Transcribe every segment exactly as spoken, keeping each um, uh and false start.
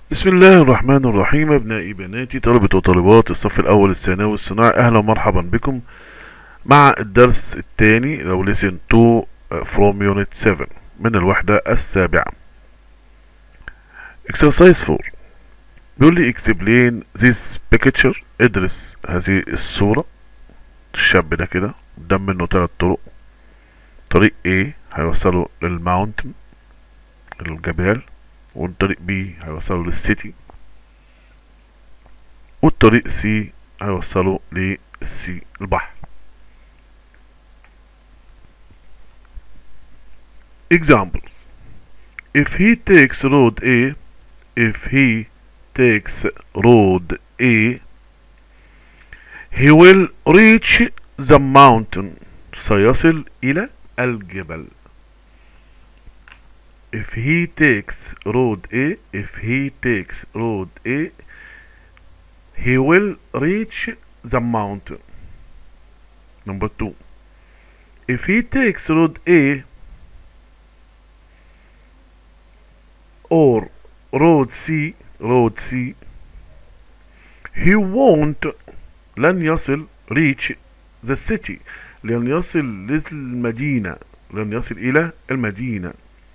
بسم الله الرحمن الرحيم. أبنائي بناتي طلبة وطالبات الصف الأول الثانوي الصناعي، أهلا ومرحبا بكم مع الدرس الثاني لو listen to from unit seven من الوحدة السابعة. exercise four بيقول لي explain this picture. ادرس هذه الصورة. الشاب ده كده قدام منه ثلاث طرق. طريق A هيوصله للماونتن الجبال، والطريق B هيوصله للسيتي، والطريق C هيوصله للسي البحر. examples: if he takes road A if he takes road A he will reach the mountain. سيصل إلى الجبل. if he takes road A if he takes road A he will reach the mountain. Number two, if he takes road A or road C road C he won't لن يصل reach the city لن يصل للمدينة لن يصل إلى المدينة.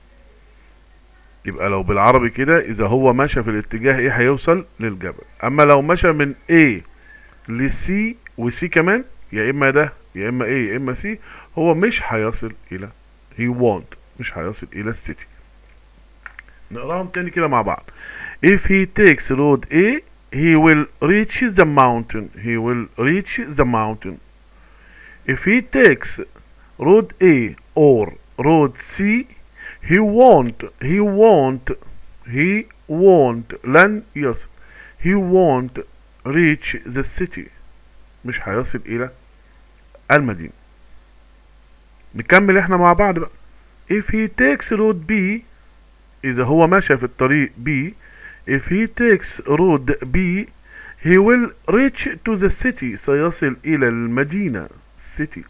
يبقى لو بالعربي كده إذا هو مشى في الاتجاه إيه هيوصل للجبل. أما لو مشى من A لسي وسي كمان، يا إما ده يا إما A يا إما C، هو مش هيصل إلى he won't مش هيصل إلى السيتي. نقراهم تاني كده مع بعض. if he takes road A he will reach the mountain he will reach the mountain. if he takes road A or road C he won't he won't he won't لن يصل he won't reach the city مش هيصل إلى المدينة. نكمل احنا مع بعض بقى. if he takes road B إذا هو ماشي في الطريق B if he takes road B he will reach to the city سيصل إلى المدينة city.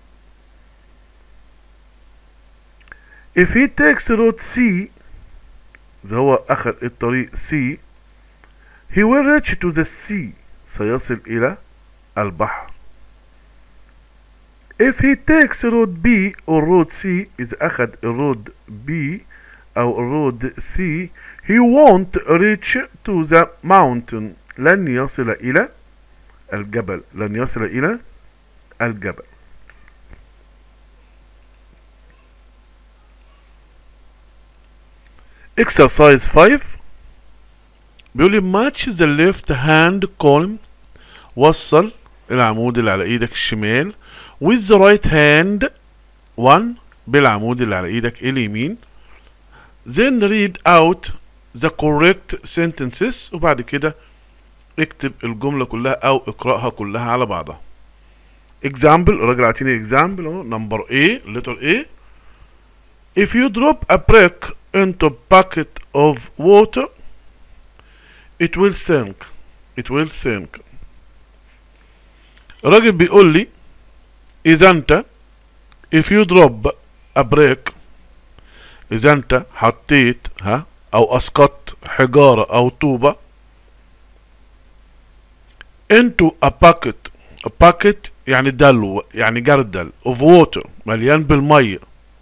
if he takes road C إذا هو أخذ الطريق C he will reach to the sea سيصل إلى البحر. if he takes road B or road C إذا أخذ الرود B أو الرود C he won't reach to the mountain لن يصل إلى الجبل لن يصل إلى الجبل. exercise five بيقول لي match the left hand column. وصل العمود اللي على ايدك الشمال with the right hand one بالعمود اللي على ايدك اليمين. then read out the correct sentences وبعد كده اكتب الجملة كلها او اقرأها كلها على بعضها. example الراجل عطيني example اهو. number A letter A if you drop a brick into a bucket of water it will sink it will sink. الراجل بيقول لي إذا أنت if you drop a brick إذا أنت حطيت ها أو أسقطت حجارة أو طوبة into a bucket a bucket يعني دلو يعني جردل of water مليان بالمية،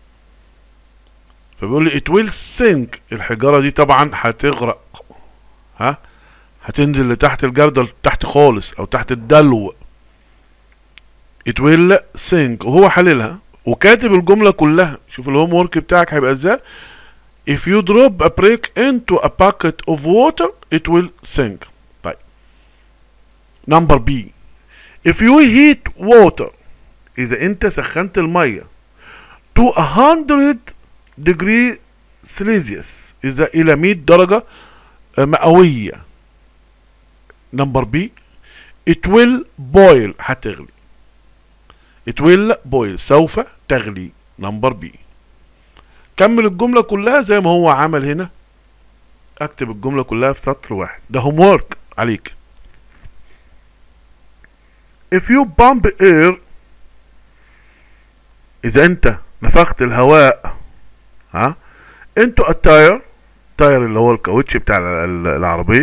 فبيقول لي it will sink الحجارة دي طبعا هتغرق ها هتنزل لتحت الجردل تحت خالص أو تحت الدلو. it will sink وهو حللها وكاتب الجملة كلها. شوف الهوم ورك بتاعك هيبقى ازاي. if you drop a brick into a bucket of water it will sink. طيب number B if you heat water إذا أنت سخنت المية to a hundred degree celsius إذا إلى مية درجة مئوية. number B it will boil هتغلي it will boil سوف تغلي. number B. كمل الجملة كلها زي ما هو عمل هنا. اكتب الجملة كلها في سطر واحد. ده هوم ورك عليك. if you pump air إذا أنت نفخت الهواء ها into a tire التاير اللي هو الكاوتش بتاع العربية.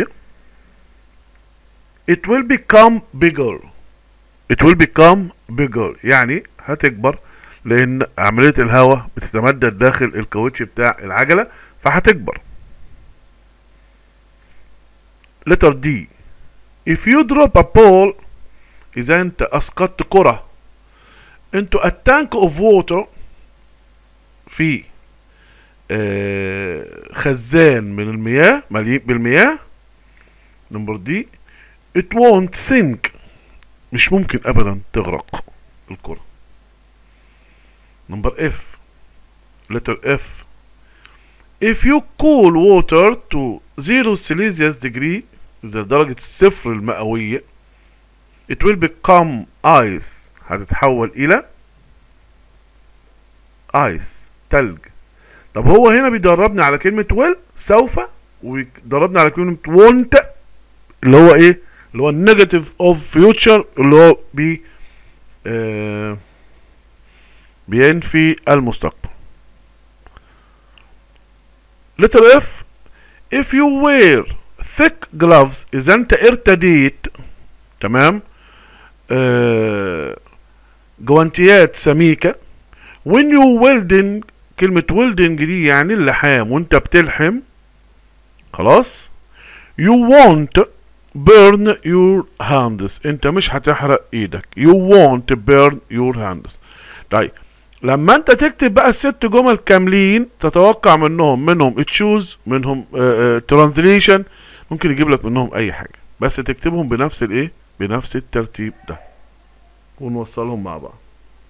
it will become bigger it will become bigger يعني هتكبر، لان عملية الهواء بتتمدد داخل الكاوتش بتاع العجلة فهتكبر. letter D if you drop a ball اذا انت اسقطت كرة into a tank of water في آه خزان من المياه مليء بالمياه. نمبر دي it won't sink مش ممكن ابدا تغرق الكرة. نمبر اف letter F if you cool water to zero Celsius degree إذا درجة الصفر المئوية it will become ice هتتحول إلى ice تلج. طب هو هنا بيدربني على كلمة will سوف، وبيدربني على كلمة won't اللي هو ايه؟ اللي هو النيجاتيف اوف future اللي هو بي آه بينفي المستقبل. letter F if you wear thick gloves إذا أنت ارتديت تمام آه جوانتيات سميكة when you welding كلمة welding دي يعني اللحام وأنت بتلحم خلاص you won't burn your hands أنت مش هتحرق إيدك you won't burn your hands. طيب لما انت تكتب بقى الست جمل كاملين تتوقع منهم منهم تشوز منهم ترانزليشن ممكن يجيب لك منهم اي حاجه، بس تكتبهم بنفس الايه بنفس الترتيب ده ونوصلهم مع بعض.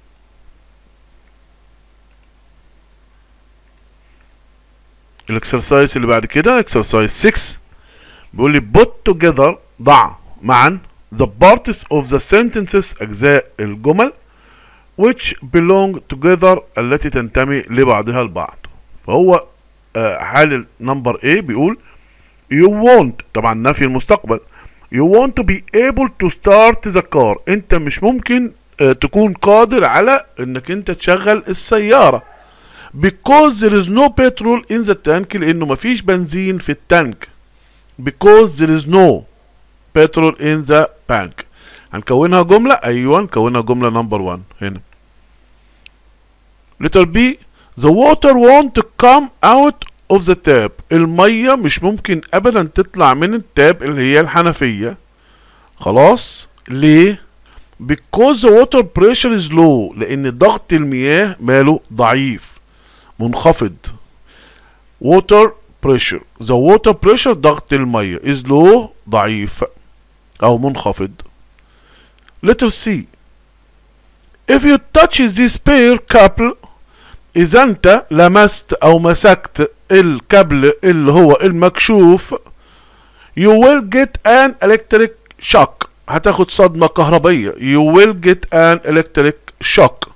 الاكسرسايز اللي بعد كده اكسرسايز ستة بيقول لي put together ضع معا the parts of the sentences اجزاء الجمل which belong together التي تنتمي لبعضها البعض. فهو آه حال نمبر A بيقول you want طبعا نفي المستقبل you want to be able to start the car انت مش ممكن آه تكون قادر على انك انت تشغل السيارة because there is no petrol in the tank لانه مفيش بنزين في التانك because there is no petrol in the tank. هنكونها جملة ايوه نكونها جملة نمبر واحد هنا. letter B the water won't come out of the tap المية مش ممكن ابدا تطلع من التاب اللي هي الحنفية خلاص ليه؟ because the water pressure is low لان ضغط المياه ماله ضعيف منخفض. water pressure the water pressure ضغط المية is low ضعيف او منخفض. letter C if you touch this pair couple إذا أنت لمست أو مسكت الكابل اللي هو المكشوف you will get an electric shock هتاخد صدمة كهربية you will get an electric shock.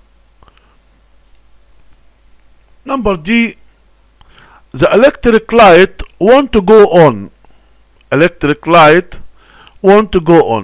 number D the electric light want to go on electric light want to go on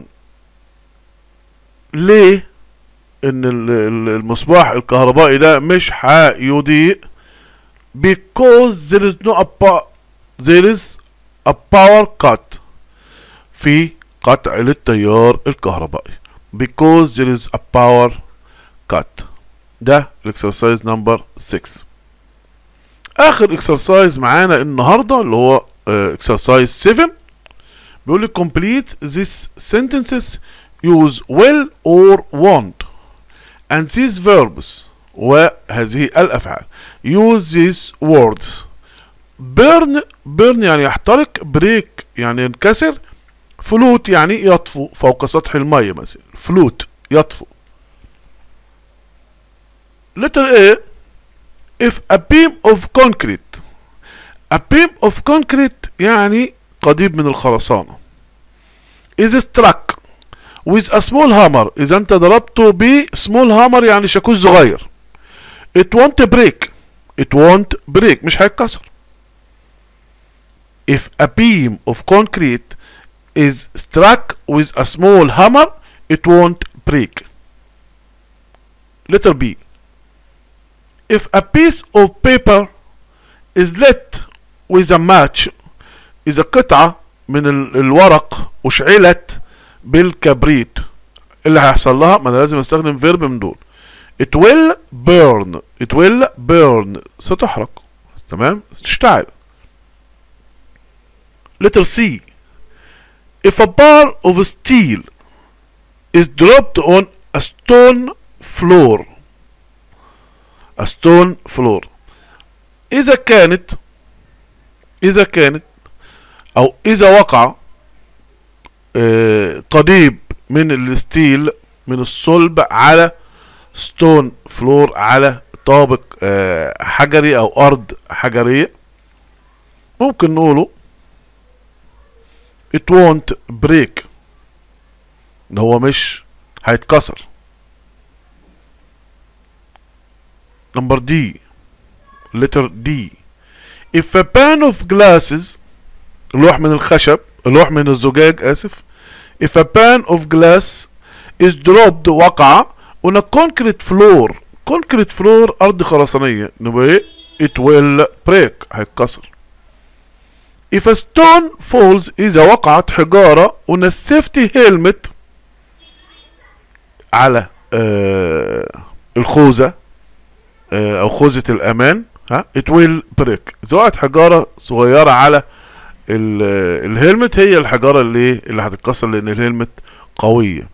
ليه؟ ان المصباح الكهربائي ده مش هيضيء because there is no a there is a power cut في قطع للتيار الكهربائي because there is a power cut. ده الاكسرسايز نمبر ستة. اخر اكسرسايز معانا النهارده اللي هو اكسرسايز سبعة بيقول لي complete these sentences use will or want and these verbs وهذه الأفعال use these words burn burn يعني يحترق break يعني ينكسر float يعني يطفو فوق سطح المية مثلا float يطفو. letter A if a beam of concrete a beam of concrete يعني قضيب من الخرسانة is struck with a small hammer إذا أنت ضربته ب small hammer يعني شاكوش صغير it won't break it won't break مش هيتكسر. if a beam of concrete is struck with a small hammer it won't break. letter B if a piece of paper is lit with a match إذا قطعة من الورق أشعلت بالكبريت، اللي هيحصل لها؟ ما أنا لازم أستخدم فيرب من دول. it will burn it will burn ستحرق، تمام، تشتعل. letter C if a bar of steel is dropped on a stone floor a stone floor إذا كانت إذا كانت أو إذا وقع آه قضيب من الستيل من الصلب على ستون فلور على طابق آه حجري أو أرض حجرية، ممكن نقوله it won't break، إن هو مش هيتكسر. نمبر دي letter D if a pan of glasses لوح من الخشب لوح من الزجاج آسف if a pan of glass is dropped وقع on a concrete floor concrete floor أرض خرسانية، نبقى إيه؟ it will break هيتكسر. if a stone falls إذا وقعت حجارة on a safety helmet على آه الخوذة آه أو خوذة الأمان، ها it will break. إذا وقعت حجارة صغيرة على الهيلمت هي الحجارة اللي اللي هتتكسر لأن الهيلمت قوية.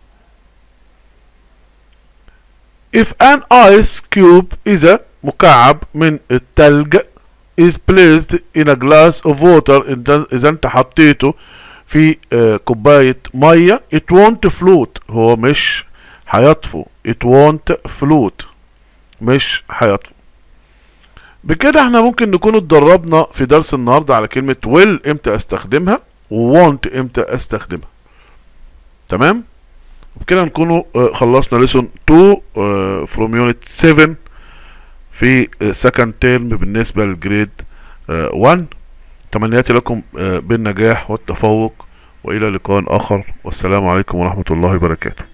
if an ice cube إذا مكعب من التلج is placed in a glass of water إذا أنت حطيته في آه كوباية مية it won't float هو مش هيطفو it won't float مش هيطفو. بكده احنا ممكن نكون اتدربنا في درس النهارده على كلمة will امتى استخدمها و want امتى استخدمها، تمام؟ وبكده نكونوا خلصنا lesson two from unit seven في second term بالنسبة للجريد one. تمنياتي لكم بالنجاح والتفوق، وإلى لقاء آخر، والسلام عليكم ورحمة الله وبركاته.